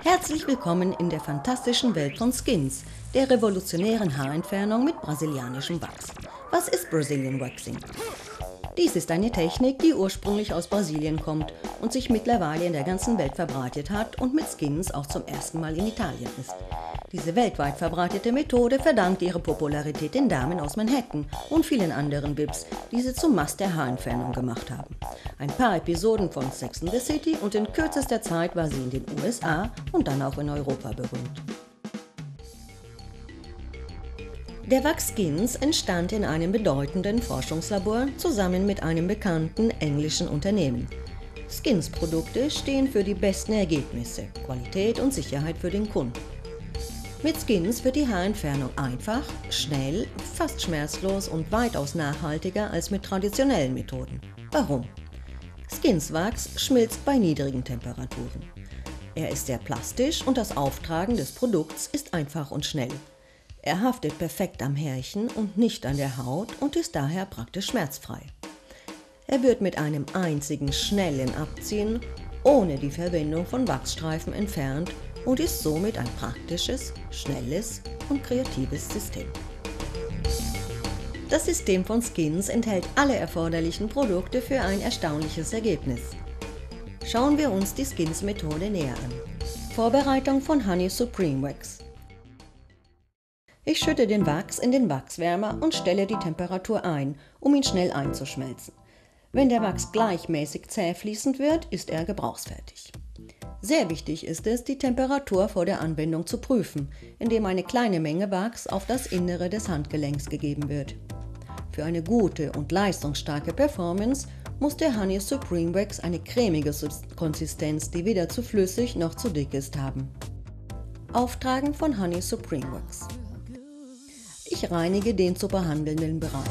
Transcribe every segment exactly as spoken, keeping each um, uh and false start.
Herzlich willkommen in der fantastischen Welt von Skins, der revolutionären Haarentfernung mit brasilianischem Wachs. Was ist Brazilian Waxing? Dies ist eine Technik, die ursprünglich aus Brasilien kommt und sich mittlerweile in der ganzen Welt verbreitet hat und mit Skins auch zum ersten Mal in Italien ist. Diese weltweit verbreitete Methode verdankt ihre Popularität den Damen aus Manhattan und vielen anderen Vips, die sie zum Must der Haarentfernung gemacht haben. Ein paar Episoden von Sex and the City und in kürzester Zeit war sie in den U S A und dann auch in Europa berühmt. Der Wachs Skins entstand in einem bedeutenden Forschungslabor zusammen mit einem bekannten englischen Unternehmen. Skins-Produkte stehen für die besten Ergebnisse, Qualität und Sicherheit für den Kunden. Mit Skins wird die Haarentfernung einfach, schnell, fast schmerzlos und weitaus nachhaltiger als mit traditionellen Methoden. Warum? Skins-Wachs schmilzt bei niedrigen Temperaturen. Er ist sehr plastisch und das Auftragen des Produkts ist einfach und schnell. Er haftet perfekt am Härchen und nicht an der Haut und ist daher praktisch schmerzfrei. Er wird mit einem einzigen schnellen Abziehen ohne die Verwendung von Wachsstreifen entfernt und ist somit ein praktisches, schnelles und kreatives System. Das System von Skins enthält alle erforderlichen Produkte für ein erstaunliches Ergebnis. Schauen wir uns die Skins-Methode näher an. Vorbereitung von Honey Supreme Wax. Ich schütte den Wachs in den Wachswärmer und stelle die Temperatur ein, um ihn schnell einzuschmelzen. Wenn der Wachs gleichmäßig zäh fließend wird, ist er gebrauchsfertig. Sehr wichtig ist es, die Temperatur vor der Anwendung zu prüfen, indem eine kleine Menge Wachs auf das Innere des Handgelenks gegeben wird. Für eine gute und leistungsstarke Performance muss der Honey Supreme Wax eine cremige Konsistenz, die weder zu flüssig noch zu dick ist, haben. Auftragen von Honey Supreme Wax. Ich reinige den zu behandelnden Bereich.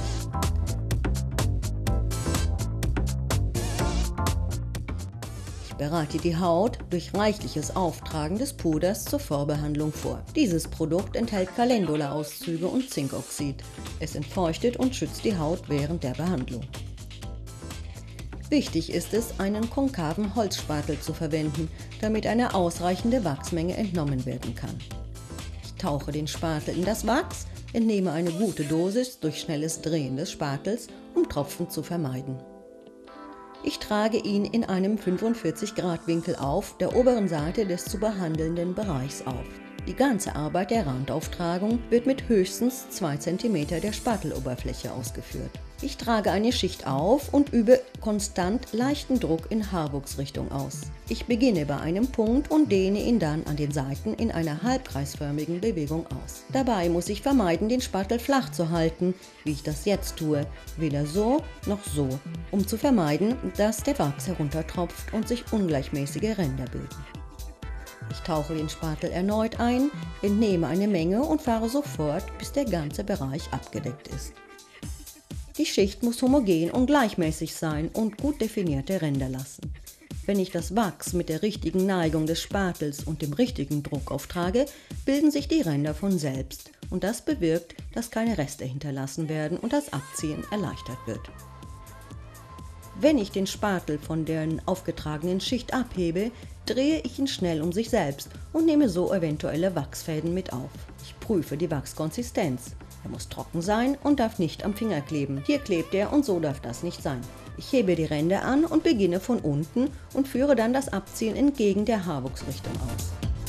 Ich bereite die Haut durch reichliches Auftragen des Puders zur Vorbehandlung vor. Dieses Produkt enthält Calendula-Auszüge und Zinkoxid. Es entfeuchtet und schützt die Haut während der Behandlung. Wichtig ist es, einen konkaven Holzspatel zu verwenden, damit eine ausreichende Wachsmenge entnommen werden kann. Ich tauche den Spatel in das Wachs, entnehme eine gute Dosis durch schnelles Drehen des Spatels, um Tropfen zu vermeiden. Ich trage ihn in einem fünfundvierzig Grad Winkel auf der oberen Seite des zu behandelnden Bereichs auf. Die ganze Arbeit der Randauftragung wird mit höchstens zwei Zentimeter der Spateloberfläche ausgeführt. Ich trage eine Schicht auf und übe konstant leichten Druck in Haarwuchsrichtung aus. Ich beginne bei einem Punkt und dehne ihn dann an den Seiten in einer halbkreisförmigen Bewegung aus. Dabei muss ich vermeiden, den Spatel flach zu halten, wie ich das jetzt tue, weder so noch so, um zu vermeiden, dass der Wachs heruntertropft und sich ungleichmäßige Ränder bilden. Ich tauche den Spatel erneut ein, entnehme eine Menge und fahre sofort, bis der ganze Bereich abgedeckt ist. Die Schicht muss homogen und gleichmäßig sein und gut definierte Ränder lassen. Wenn ich das Wachs mit der richtigen Neigung des Spatels und dem richtigen Druck auftrage, bilden sich die Ränder von selbst und das bewirkt, dass keine Reste hinterlassen werden und das Abziehen erleichtert wird. Wenn ich den Spatel von der aufgetragenen Schicht abhebe, drehe ich ihn schnell um sich selbst und nehme so eventuelle Wachsfäden mit auf. Ich prüfe die Wachskonsistenz. Er muss trocken sein und darf nicht am Finger kleben. Hier klebt er und so darf das nicht sein. Ich hebe die Ränder an und beginne von unten und führe dann das Abziehen entgegen der Haarwuchsrichtung aus.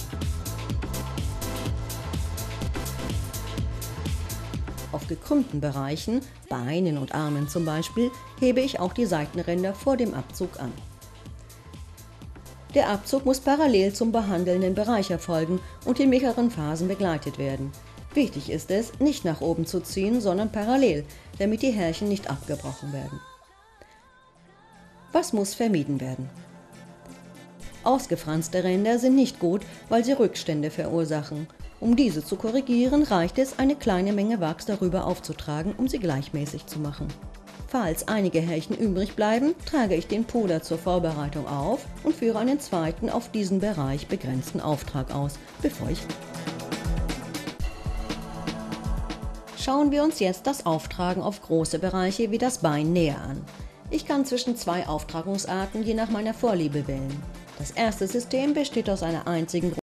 Auf gekrümmten Bereichen, Beinen und Armen zum Beispiel, hebe ich auch die Seitenränder vor dem Abzug an. Der Abzug muss parallel zum behandelnden Bereich erfolgen und in mehreren Phasen begleitet werden. Wichtig ist es, nicht nach oben zu ziehen, sondern parallel, damit die Härchen nicht abgebrochen werden. Was muss vermieden werden? Ausgefranste Ränder sind nicht gut, weil sie Rückstände verursachen. Um diese zu korrigieren, reicht es, eine kleine Menge Wachs darüber aufzutragen, um sie gleichmäßig zu machen. Falls einige Härchen übrig bleiben, trage ich den Puder zur Vorbereitung auf und führe einen zweiten auf diesen Bereich begrenzten Auftrag aus, bevor ich... Schauen wir uns jetzt das Auftragen auf große Bereiche wie das Bein näher an. Ich kann zwischen zwei Auftragungsarten je nach meiner Vorliebe wählen. Das erste System besteht aus einer einzigen